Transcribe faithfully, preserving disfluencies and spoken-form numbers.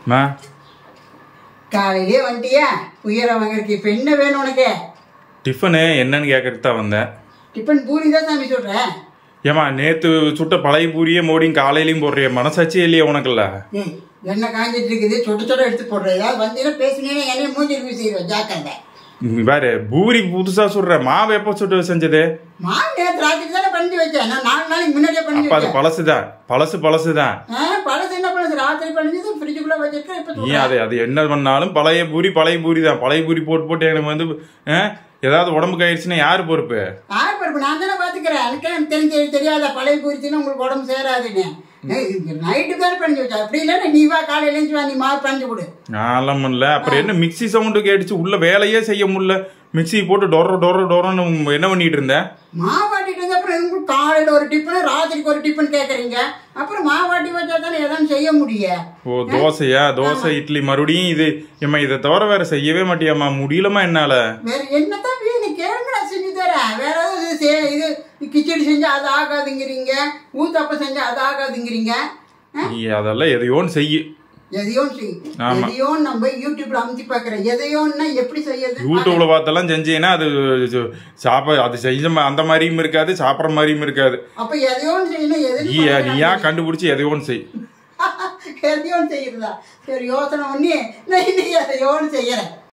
மா காலையிலே வந்துட்டியா? உயர வாங்கறதுக்கு இப்போ என்ன வேணும் உனக்கு? டிஃபனு என்னன்னு கேட்கறதுக்கு தான் வந்தேன். டிஃபன் பூரி தான் சாமி சொல்கிறேன். ஏமா நேற்று சுட்ட பழைய பூரியே மோடியும் காலையிலையும் போடுறிய மனசாட்சியே இல்லையா உனக்குல்ல? ம் எண்ணெய் காஞ்சிட்டு இருக்குது, சொட்ட சொட்ட எடுத்து போடுறேன். ஏதாவது வந்தீங்கன்னா பேசுனீங்கன்னா என்னைய மூஞ்சி வீசிடுவேன், ஜாக்கிரதை. வேறு பூரி புதுசா சுடுற மாவு எப்போ சுட்டு செஞ்சது? மாவு நேற்று ராத்திரி தானே பண்ணி வச்சேன். நான் நாலு நாளைக்கு முன்னாடியே பண்ணி அப்போ அது வச்சேன். பழசுதான், பழசு பழசுதான். ஆ பழசு என்ன பழசு? ராத்திரி பண்ணிச்சு ஃப்ரிட்ஜுக்குள்ளே வச்சுட்டு இப்போ ஏன் அது அது என்ன பண்ணாலும் பழைய பூரி பழைய பூரி தான். பழைய பூரி போட்டு போட்டு எனக்கு வந்து ஏதாவது உடம்புக்கு ஆயிடுச்சுன்னா யாரு பொறுப்பு? யார் பொறுப்பு? நான் தானே பார்த்துக்கிறேன். எனக்கு எனக்கு தெரிஞ்சு தெரியாத பழைய பூரிச்சுன்னா உங்களுக்கு உடம்பு சேராதுன்னு நைட்டு தானே பண்ணி வச்சா. அப்படி இல்லைன்னா நீ வா காலையில எழுந்து வா, நீ மாவு பண்ணி கொடு. நான்லாம் பண்ணல. அப்புறம் என்ன மிக்சி சவுண்டு கேட்டுச்சு, உள்ள வேலையே செய்ய முடியல. மிக்சி போட்டு டொர டொர டொரன்னு என்ன பண்ணிட்டு இருந்தேன்? மாவாட்டிட்டு இருந்த அப்புறம் உங்களுக்கு காலையில் ஒரு டிஃபனு ராத்திரிக்கு ஒரு டிஃபன் கேட்குறீங்க. அப்புறம் மாவாட்டி வச்சா தானே எதாவது செய்ய முடியும். ஓ தோசையா? தோசை இட்லி மறுபடியும் இது ஏம்மா இதை தவிர வேற செய்யவே மாட்டியாம்மா? முடியலமா என்னால. வேற என்னதான் நீ கேளுங்க, நான் செஞ்சு தரேன். வேற ஏதாவது இது கிச்சடி செஞ்சா அது ஆகாதுங்கிறீங்க, ஊத்தாப்பம் செஞ்சா அது ஆகாதுங்கிறீங்க. நீ அதெல்லாம் எதையோன்னு செய்யு. எதையோன்னு செய்யும் எதையோ நம்ம யூடியூப்ல அமைச்சு பாக்குறேன். எதையோன்னா எப்படி செய்யறது? யூடியூப்ல பார்த்தெல்லாம் செஞ்சீங்கன்னா அது சாப்ப அது செஞ்ச அந்த மாதிரியும் இருக்காது, சாப்பிட்ற மாதிரியும் இருக்காது. அப்ப எதையோன்னு செய்யணும். எது நீயா கண்டுபிடிச்சி எதையோன்னு செய். எதையோன்னு செய்யறதா? சரி யோசனை பண்ணி நான் இன்னைக்கு எதையோன்னு செய்யறேன்.